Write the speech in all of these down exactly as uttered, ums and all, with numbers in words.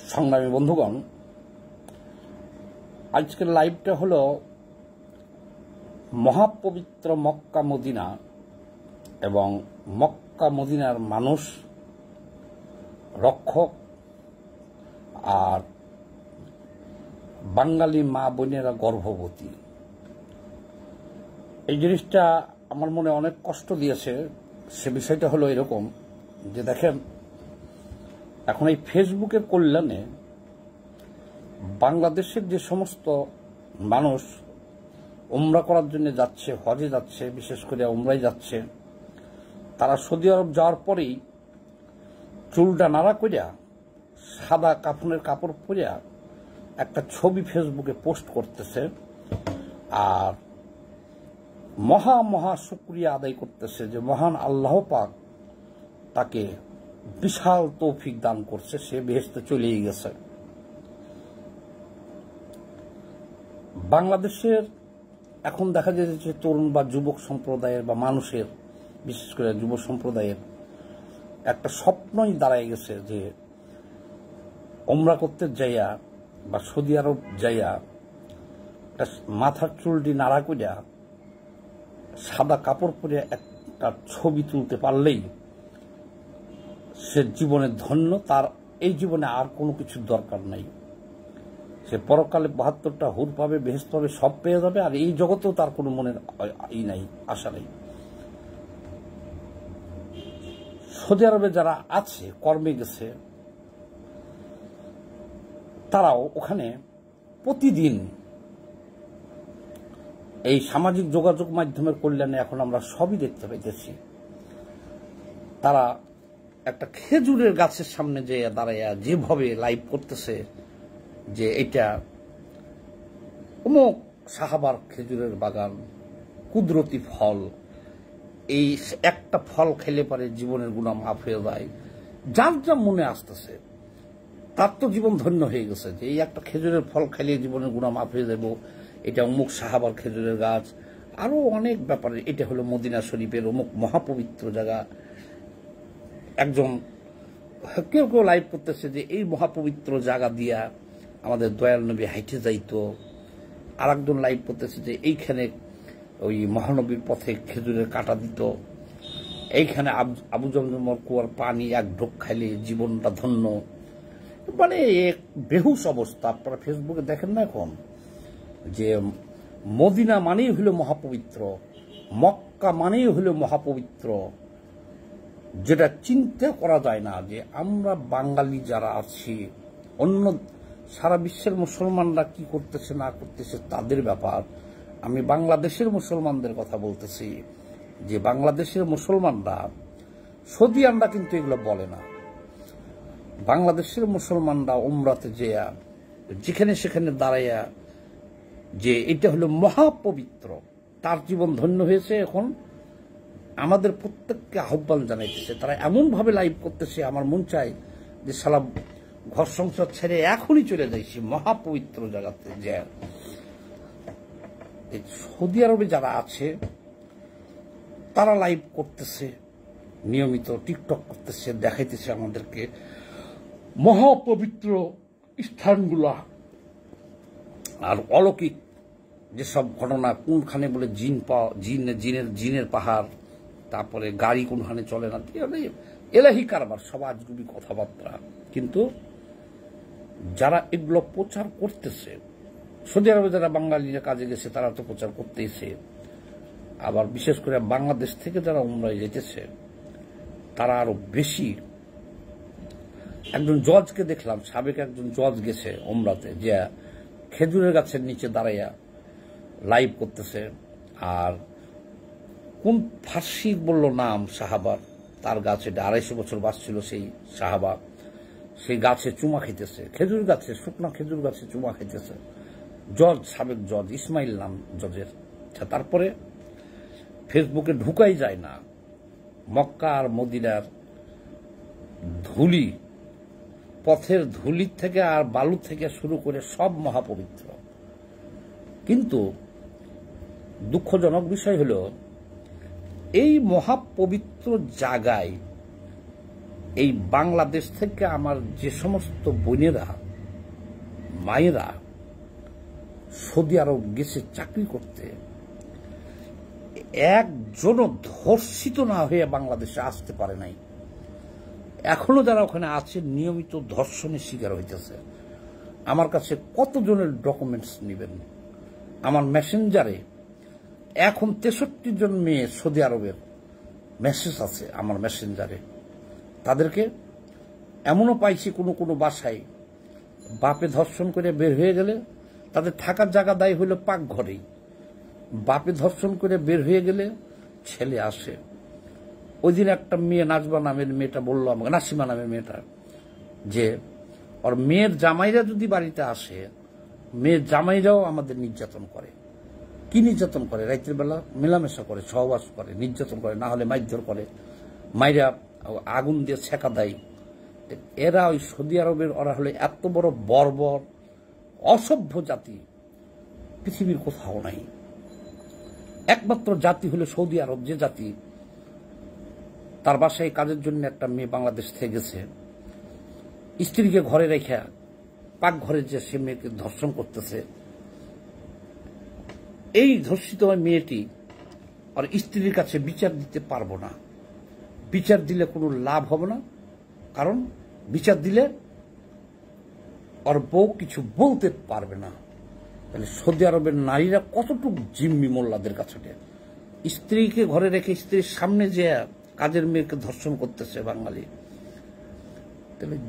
সংগ্রামী বন্ধুগণ, আজকের লাইভটা হলো মহাপবিত্র মক্কা মদিনা এবং মক্কা মদিনার মানুষ রক্ষক আর বাঙালি মা বোনেরা গর্ভবতী। এই জিনিসটা আমার মনে অনেক কষ্ট দিয়েছে। সে বিষয়টা হলো এরকম যে দেখেন, এখন এই ফেসবুকের কল্যাণে বাংলাদেশের যে সমস্ত মানুষ উমরা করার জন্য যাচ্ছে, হজে যাচ্ছে, বিশেষ করে উমরায় যাচ্ছে, তারা সৌদি আরব যাওয়ার পরেই চুলটা নাড়া করিয়া সাদা কাফনের কাপড় পরিয়া একটা ছবি ফেসবুকে পোস্ট করতেছে আর মহা মহা শুকরিয়া আদায় করতেছে যে মহান আল্লাহ পাক তাকে বিশাল তৌফিক দান করছে, সে বেহেশতে চলেই গেছে। বাংলাদেশের এখন দেখা যায় যে তরুণ বা যুবক সম্প্রদায়ের বা মানুষের, বিশেষ করে যুব সম্প্রদায়ের একটা স্বপ্নই দাঁড়ায় গেছে যে ওমরা করতে যাইয়া বা সৌদি আরব যাইয়া মাথার চুলটি নাড়া করিয়া সাদা কাপড় পরে একটা ছবি তুলতে পারলেই সে জীবনে ধন্য, তার এই জীবনে আর কোনো কিছুর দরকার নাই। সে পরকালে বাহাত্তরটা হুর পাবে, বেহেশত পাবে, সব পেয়ে যাবে, আর এই জগতেও তার কোনো মনের ই নাই, আশা নেই। সৌদি আরবে যারা আছে, কর্মে গেছে, তারাও ওখানে প্রতিদিন এই সামাজিক যোগাযোগ মাধ্যমের কল্যাণে এখন আমরা সবই দেখতে পাইতেছি। তারা একটা খেজুরের গাছের সামনে যে দাঁড়াইয়া যেভাবে লাইভ করতেছে যে এটা অমুক সাহাবার খেজুরের বাগান, কুদরতি ফল, এই একটা ফল খেলে পারে জীবনের গুনাহ মাফ হয়ে যায়, যার যা মনে আসতেছে তার তো জীবন ধন্য হয়ে গেছে যে এই একটা খেজুরের ফল খেলে জীবনের গুনাহ মাফ হয়ে যাব, এটা অমুক সাহাবার খেজুরের গাছ, আরো অনেক ব্যাপারে। এটা হলো মদিনা শরীফের অমুক মহাপবিত্র জায়গা। একজন কেউ কেউ লাইভ করতেছে যে এই মহাপবিত্র জায়গা দিয়া আমাদের দয়াল নবী হাইটে যাইতো, আর একজন লাইভ করতেছে যে এইখানে ওই মহানবীর পথে খেজুরের কাঁটা দিত, এইখানে আবু জমজমর কুয়ার পানি এক ঢোক খাইলে জীবনটা ধন্য। মানে এক বেহুশ অবস্থা। আপনারা ফেসবুকে দেখেন না এখন যে মদিনা মানেই হলো মহাপবিত্র, মক্কা মানেই হলো মহাপবিত্র, যেটা চিন্তা করা যায় না যে আমরা বাঙালি যারা আছি, অন্য সারা বিশ্বের মুসলমানরা কি করতেছে না করতেছে তাদের ব্যাপার। আমি বাংলাদেশের মুসলমানদের কথা বলতেছি যে বাংলাদেশের মুসলমানরা, সৌদি আরবরা কিন্তু এগুলো বলে না। বাংলাদেশের মুসলমানরা উমরাতে যেয়া যেখানে সেখানে দাঁড়াইয়া যে এটা হলো মহাপবিত্র, তার জীবন ধন্য হয়েছে। এখন আমাদের প্রত্যেককে আহ্বান জানাইতেছে, তারা এমন ভাবে লাইভ করতেছে, আমার মন চাই যে সালা ঘর সংসার ছেড়ে এখনই চলে যাইছি মহাপবিত্র জায়গাতে। যে সৌদি আরবে যারা আছে তারা লাইভ করতেছে, নিয়মিত টিকটক করতেছে, দেখাইতেছে আমাদেরকে মহাপবিত্র স্থানগুলা আর অলৌকিক যেসব ঘটনা, কোনখানে বলে জিন পাওয়া, জিন জিনের জিনের পাহাড়, তারপরে গাড়ি কোনখানে চলে না, এলাহি কারবার, সব আজগুবি কথাবার্তা। কিন্তু যারা এগুলো প্রচার করতেছে, সৌদি আরবে যারা বাঙালিরা কাজে গেছে তারা তো প্রচার করতেইছে, আবার বিশেষ করে বাংলাদেশ থেকে যারা উমরায় যেতেছে তারা আরো বেশি। একজন জজকে দেখলাম, সাবেক একজন জজ গেছে উমরাতে, যে খেজুরের গাছের নিচে দাঁড়াইয়া লাইভ করতেছে, আর কোন ফার্সি বলল নাম সাহাবার, তার গাছ, এটা আড়াইশো বছর বাঁচছিল সেই সাহাবা, সেই গাছে চুমা খেতেছে, খেজুর গাছে, শুকনা খেজুর গাছে চুমা খেতেছে। জজ, সাবেক জজ, ইসমাইল নাম জজের। তারপরে ফেসবুকে ঢুকাই যায় না মক্কা আর মদিনার ধুলি, পথের ধুলির থেকে আর বালু থেকে শুরু করে সব মহাপবিত্র। কিন্তু দুঃখজনক বিষয় হলো এই মহাপবিত্র জায়গায় এই বাংলাদেশ থেকে আমার যে সমস্ত বোনেরা মায়েরা সৌদি আরব গেছে চাকরি করতে, একজনও ধর্ষিত না হয়ে বাংলাদেশে আসতে পারে নাই। এখনো যারা ওখানে আছে নিয়মিত ধর্ষণের শিকার হইতেছে। আমার কাছে কতজনের ডকুমেন্টস নেবেন? আমার মেসেঞ্জারে এখন তেষট্টি জন মেয়ে সৌদি আরবের মেসেজ আছে আমার মেসেঞ্জারে। তাদেরকে এমনও পাইছি কোনো কোনো বাসায় বাপে ধর্ষণ করে বের হয়ে গেলে তাদের থাকার জায়গা দায়ী হইল পাকঘরেই। বাপে ধর্ষণ করে বের হয়ে গেলে ছেলে আসে। ওই দিন একটা মেয়ে নাজবা নামের মেয়েটা বললো আমাকে, নাসিমা নামের মেয়েটা, যে ওর মেয়ের জামাইরা যদি বাড়িতে আসে মেয়ের জামাইরাও আমাদের নির্যাতন করে। কি নির্যাতন করে? রাতের বেলা মেলামেশা করে, সহবাস করে, নির্যাতন করে, না হলে মারধর করে, মাইরা আগুন দিয়ে ছেঁকা দেয়। এরা ওই সৌদি আরবের ওরা হলে এত বড় বর্বর অসভ্য জাতি পৃথিবীর কোথাও নাই। একমাত্র জাতি হলো সৌদি আরব, যে জাতি তার বাসায় কাজের জন্য একটা মেয়ে বাংলাদেশ থেকে গেছে, স্ত্রীকে ঘরে রেখে পাক ঘরে যে সে মেয়েকে ধর্ষণ করতেছে। এই ধর্ষিত মেয়েটি আর স্ত্রীর কাছে বিচার দিতে পারবো না। বিচার দিলে কোনো লাভ হবে না, কারণ বিচার দিলে ওর বউ কিছু বলতে পারবে না। তাহলে সৌদি আরবের নারীরা কতটুকু জিম্মি মোল্লাদের কাছে। স্ত্রীকে ঘরে রেখে স্ত্রীর সামনে যে কাজের মেয়েকে ধর্ষণ করতেছে বাঙালি। তাহলে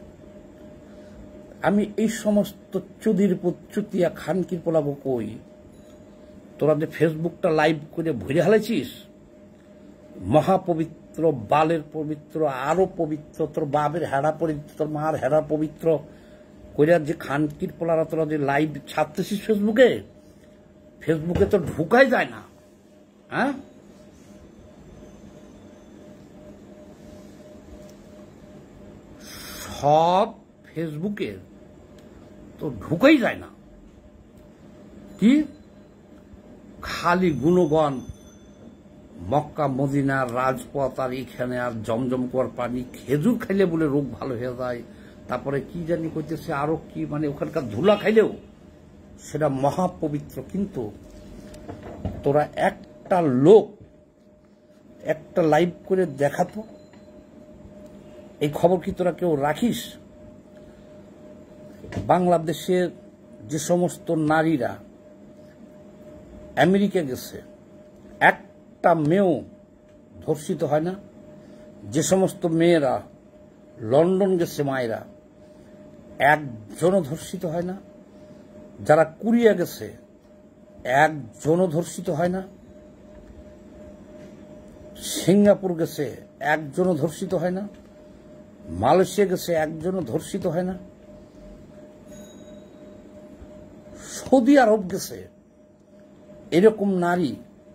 আমি এই সমস্ত চুদির চুতিয়া খানকির পোলাবো কই? তোরা যে ফেসবুকটা লাইভ করে ভরে হালাইছিস, মহাপবিত্র বালের পবিত্র আরো পবিত্র, তোর বাবের হেরা পবিত্র, তোর মার হেরা পবিত্র কইরা যে খানকির পোলারা তোরা যে লাইভ ছাড়তেছিস ফেসবুকে, ফেসবুকে তো ঢুকাই যায় না। হ্যাঁ, সব ফেসবুকে তো ঢুকাই যায় না। কি খালি গুণগণ, মক্কা মদিনার রাজপথ, আর এখানে আর জমজম কুয়ার পানি, খেজুর খাইলে বলে রোগ ভালো হয়ে যায়, তারপরে কি জানি কইতেছে আরো কি, মানে ওখানকার ধুলা খাইলেও সেটা মহাপবিত্র। কিন্তু তোরা একটা লোক একটা লাইভ করে দেখাতো, এই খবর কি তোরা কেউ রাখিস? বাংলাদেশের যে সমস্ত নারীরা আমেরিকা গেছে একটা মেয়েও ধর্ষিত হয় না। যে সমস্ত মেয়েরা লন্ডন গেছে মায়েরা একজনও ধর্ষিত হয় না। যারা কোরিয়া গেছে একজনও ধর্ষিত হয় না। সিঙ্গাপুর গেছে একজনও ধর্ষিত হয় না। মালয়েশিয়া গেছে একজনও ধর্ষিত হয় না। সৌদি আরব গেছে এরকম নারী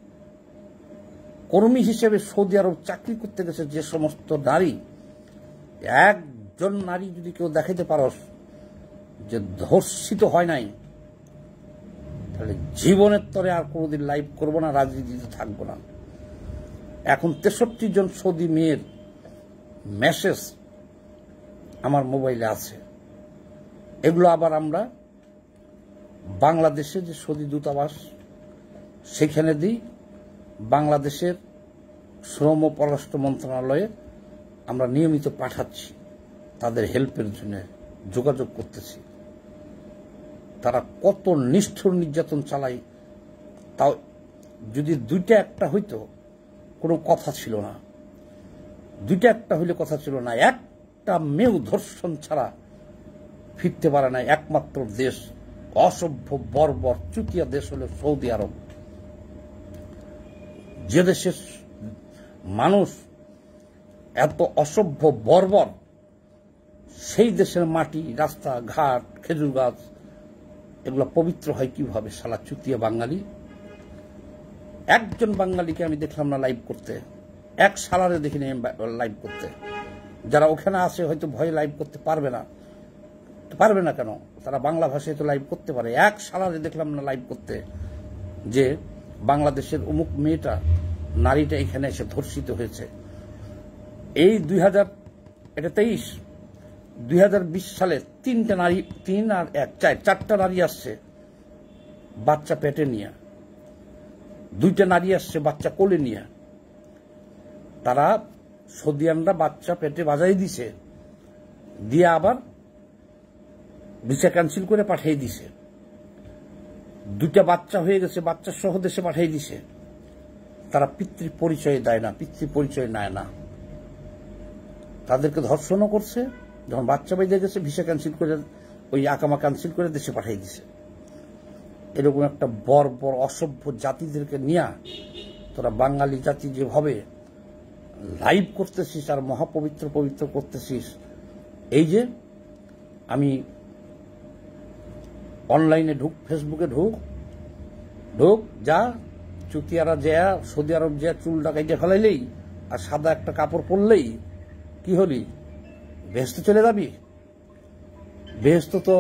কর্মী হিসেবে সৌদি আরব চাকরি করতে গেছে যে সমস্ত নারী, একজন নারী যদি কেউ দেখাইতে পারস যে ধর্ষিত হয় নাই, তাহলে জীবনের তরে আর কোনোদিন লাইভ করবো না, রাজনীতিতে থাকবো না। এখন তেষট্টি জন সৌদি মেয়ের মেসেজ আমার মোবাইলে আছে। এগুলো আবার আমরা বাংলাদেশে যে সৌদি দূতাবাস সেখানে দিই, বাংলাদেশের শ্রম ও পররাষ্ট্র মন্ত্রণালয়ে আমরা নিয়মিত পাঠাচ্ছি, তাদের হেল্পের জন্য যোগাযোগ করতেছি। তারা কত নিষ্ঠুর নির্যাতন চালায়, তাও যদি দুইটা একটা হইতো কোনো কথা ছিল না, দুইটা একটা হইলে কথা ছিল না। একটা মেয়েও ধর্ষণ ছাড়া ফিরতে পারে না। একমাত্র দেশ, অসভ্য বর্বর চুতিয়া দেশ হলো সৌদি আরব। যে দেশের মানুষ এত অসভ্য বর্বর, সেই দেশের মাটি, রাস্তা ঘাট, খেজুর গাছ এগুলো পবিত্র হয় কিভাবে? শালা চুতিয়া বাঙালি। একজন বাঙালিকে আমি দেখলাম না লাইভ করতে, এক শালারে দেখিনি লাইভ করতে। যারা ওখানে আছে হয়তো ভয়ে লাইভ করতে পারবে না। পারবে না কেন? তারা বাংলা ভাষায় তো লাইভ করতে পারে। এক শালারে দেখলাম না লাইভ করতে যে বাংলাদেশের অমুক মেয়েটা, নারীটা এখানে এসে ধর্ষিত হয়েছে। এই দুই হাজার এটা তেইশ দুই হাজার বিশ সালে তিনটা নারী, তিন আর এক চার চারটা নারী আসছে বাচ্চা পেটে নিয়ে, দুইটা নারী আসছে বাচ্চা কোলে নিয়ে। তারা সৌদিয়ানরা বাচ্চা পেটে বাজাই দিছে, দিয়ে আবার ভিসা ক্যান্সেল করে পাঠিয়ে দিছে। দুইটা বাচ্চা হয়ে গেছে, বাচ্চা সহ দেশে পাঠিয়ে দিছে। তারা পিতৃ পরিচয় দেয় না, পিতৃ পরিচয় নেয় না। তাদেরকে ধর্ষণও করছে, যখন বাচ্চা বেঁধে গেছে ভিসা ক্যান্সেল করে, ওই আকামা ক্যান্সেল করে দেশে পাঠিয়ে দিছে। এরকম একটা বর্বর অসভ্য জাতিদেরকে নিয়ে তোরা বাঙালি জাতি যেভাবে লাইভ করতেছিস আর মহাপবিত্র পবিত্র করতেছিস। এই যে আমি অনলাইনে ঢুক, ফেসবুকে ঢুক ঢুক যা চুতিয়ারা যা সৌদি আরব যা চুল ডাকাইতে ফেলাইলেই আর সাদা একটা কাপড় পরলেই কি হলি, বেহেশত চলে যাবি? বেহেশত তো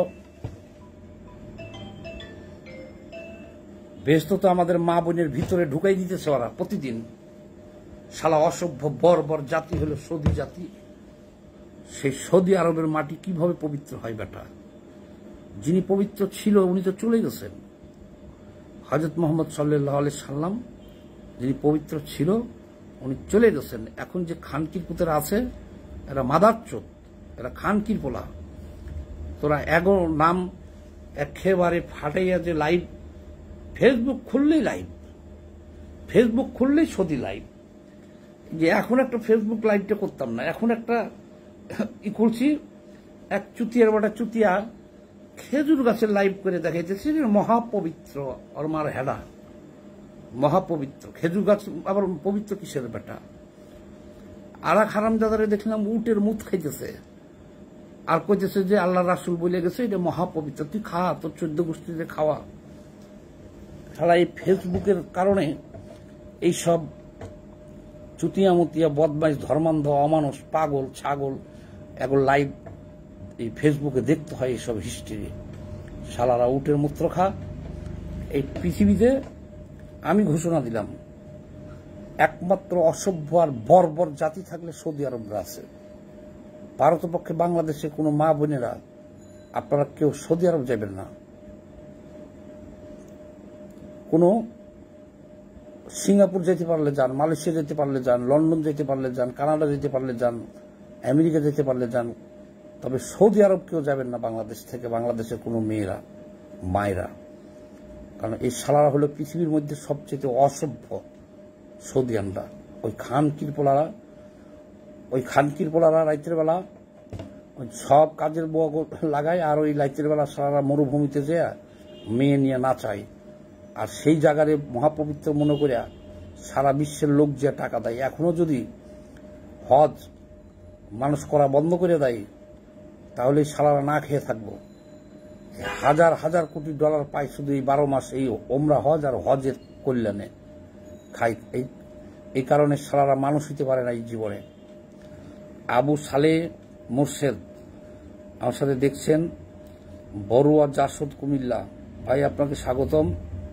বেহেশত তো আমাদের মা বোনের ভিতরে ঢুকাই দিতেছে ওরা প্রতিদিন। শালা অসভ্য বর্বর জাতি হলো সৌদি জাতি। সেই সৌদি আরবের মাটি কিভাবে পবিত্র হয় বেটা? যিনি পবিত্র ছিল উনি তো চলে গেছেন। হযরত মুহাম্মদ সাল্লাল্লাহু আলাইহি সাল্লাম যিনি পবিত্র ছিল উনি চলে গেছেন। এখন যে খানকির পুতেরা আছে এরা মাদারচোদ, এরা খানকির পোলা। তোরা এগো নাম একেবারে ফাটাইয়া যে লাইভ, ফেসবুক খুললেই লাইভ, ফেসবুক খুললেই সৌদি লাইভ। যে এখন একটা ফেসবুক লাইভটা করতাম না, এখন একটা ই করছি, এক চুতিয়ার বাটা চুতিয়া খেজুর গাছের লাইভ করে দেখাইতেছে মহাপবিত্র। আর মার হেডা মহাপবিত্র খেজুর গাছ আবার পবিত্র কিসের বেটা? আর এক হারামজাদারে দেখলাম উটের মুত খাইতেছে আর কইতেছে যে আল্লাহ রাসূল বলে গেছে এটা মহাপবিত্র, তুই খা, তোর চোদ্দ গোষ্ঠীতে খাওয়া। সারা এই ফেসবুকের কারণে এইসব চুতিয়া মুতিয়া বদমাইশ ধর্মান্ধ অমানুষ পাগল ছাগল এগুলো লাইভ এই ফেসবুকে দেখতে হয়। এইসব হিস্ট্রি শালারা উটের মূত্র খা। এই পৃথিবীতে আমি ঘোষণা দিলাম একমাত্র অসভ্য আর বর্বর জাতি থাকলে সৌদি আরবরা আছে। ভারতপক্ষে বাংলাদেশে কোনো মা বোনেরা আপনারা কেউ সৌদি আরব যাবেন না। কোনো সিঙ্গাপুর যেতে পারলে যান, মালয়েশিয়া যেতে পারলে যান, লন্ডন যেতে পারলে যান, কানাডা যেতে পারলে যান, আমেরিকা যেতে পারলে যান, তবে সৌদি আরব কেউ যাবেন না বাংলাদেশ থেকে, বাংলাদেশের কোনো মেয়েরা মায়েরা। কারণ এই শালারা হলো পৃথিবীর মধ্যে সবচেয়ে অসভ্য সৌদিয়ানরা। ওই খানকির পোলারা ওই খানকির পোলারা রাইতের বেলা ওই সব কাজের বউ লাগায়, আর ওই রাইতের বেলা শালারা মরুভূমিতে যেয়ে মেয়ে নিয়ে নাচায়। আর সেই জায়গায় মহাপবিত্র মনে করে সারা বিশ্বের লোক যে টাকা দেয়। এখনো যদি হজ মানুষ করা বন্ধ করে দেয় তাহলে সালারা না খেয়ে থাকবো। হাজার হাজার কোটি ডলার পায় শুধু এই বারো মাস এই ওমরা হজ আর হজের কল্যাণে খাই। এই এই কারণে সালারা মানুষ হইতে পারে না এই জীবনে। আবু সালে মোর্শেদ আমার সাথে দেখছেন, বড়ুয়া জাসদ কুমিল্লা ভাই আপনাকে স্বাগতম।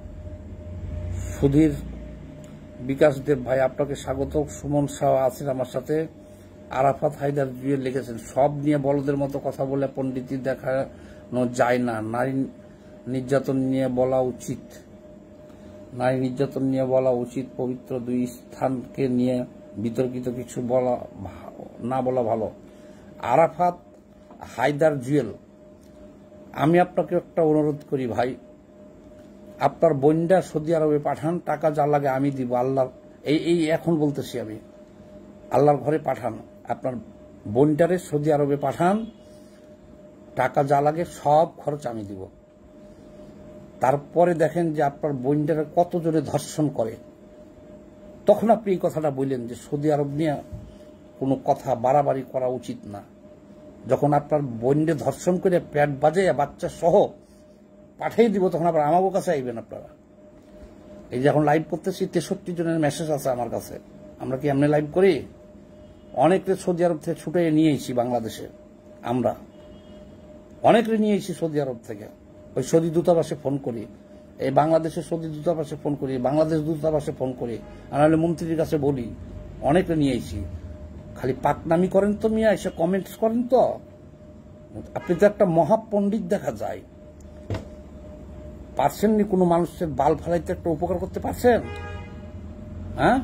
সুধীর বিকাশ দেব ভাই আপনাকে স্বাগত। সুমন শাহ আছেন আমার সাথে। আরাফাত হায়দার জুয়েল লিখেছেন, সব নিয়ে বলদের মতো কথা বলে পণ্ডিতি দেখানো যায় না, নারী নির্যাতন নিয়ে বলা উচিত, নারী নির্যাতন নিয়ে বলা উচিত। পবিত্র দুই স্থানকে নিয়ে বিতর্কিত কিছু বলা না বলা ভালো। আরাফাত হায়দার জুয়েল, আমি আপনাকে একটা অনুরোধ করি ভাই, আপনার বোনটা সৌদি আরবে পাঠান, টাকা যা লাগে আমি দিব। আল্লাহ এই এই এখন বলতেছি আমি, আল্লাহর ঘরে পাঠান, আপনার বোনটারে সৌদি আরবে পাঠান, টাকা যা লাগে সব খরচ আমি দিব। তারপরে দেখেন যে আপনার বোনটারে কত জোরে ধর্ষণ করে, তখন আপনি এই কথাটা বললেন যে সৌদি আরব নিয়ে কোনো কথা বাড়াবাড়ি করা উচিত না। যখন আপনার বোনকে ধর্ষণ করে পেট বাজাইয়া বাচ্চা সহ পাঠিয়ে দিব তখন আবার আমাকে কাছে আইবেন আপনারা। এই যে এখন লাইভ করতেছি তেষট্টি জনের মেসেজ আছে আমার কাছে। আমরা কি এমনি লাইভ করি? অনেকে সৌদি আরব থেকে ছুটে নিয়ে এসেছি বাংলাদেশে, আমরা অনেকে নিয়ে এসেছি সৌদি আরব থেকে। ওই সৌদি দূতাবাসে ফোন করি, এই বাংলাদেশের সৌদি দূতাবাসে ফোন করি, বাংলাদেশ দূতাবাসে ফোন করি, আর নাহলে মন্ত্রীর কাছে বলি, অনেকে নিয়ে এসেছি। খালি পাকনামি করেন তো মিয়া, এসে কমেন্টস করেন তো। আপনি তো একটা মহাপণ্ডিত দেখা যায়। পারছেননি কোনো মানুষের বাল ফালাইতে একটা উপকার করতে পারছেন? হ্যাঁ,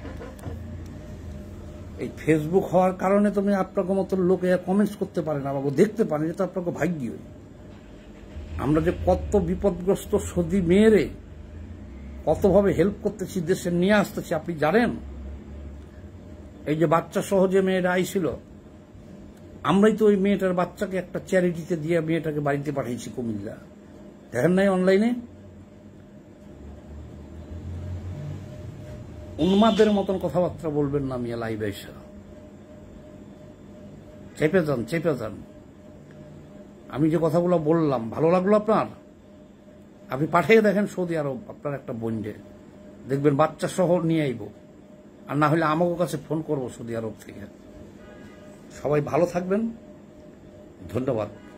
এই ফেসবুক হওয়ার কারণে তুমি আপনাকে মতো লোকে কমেন্টস করতে পারেন, আমাকে দেখতে পারেন, এটা আপনাকে ভাগ্য। আমরা যে কত বিপদগ্রস্ত সদী মেয়েরে কতভাবে হেল্প করতেছি, দেশে নিয়ে আসতেছি আপনি জানেন। এই যে বাচ্চা সহ যে মেয়েরা আইছিল, আমরাই তো ওই মেয়েটার বাচ্চাকে একটা চ্যারিটিতে দিয়ে মেয়েটাকে বাড়িতে পাঠিয়েছি কুমিল্লা। দেখেন নাই অনলাইনে? উন্মাদের মতন কথাবার্তা বলবেন না মিয়া লাইভ এসে। চেপে যান, চেপে যান। আমি যে কথাগুলো বললাম ভালো লাগলো আপনার? আপনি পাঠিয়ে দেখেন সৌদি আরব আপনার একটা বোনকে, দেখবেন বাচ্চা সহ নিয়ে আইব। আর না হলে আমাকে কাছে ফোন করবো সৌদি আরব থেকে। সবাই ভালো থাকবেন, ধন্যবাদ।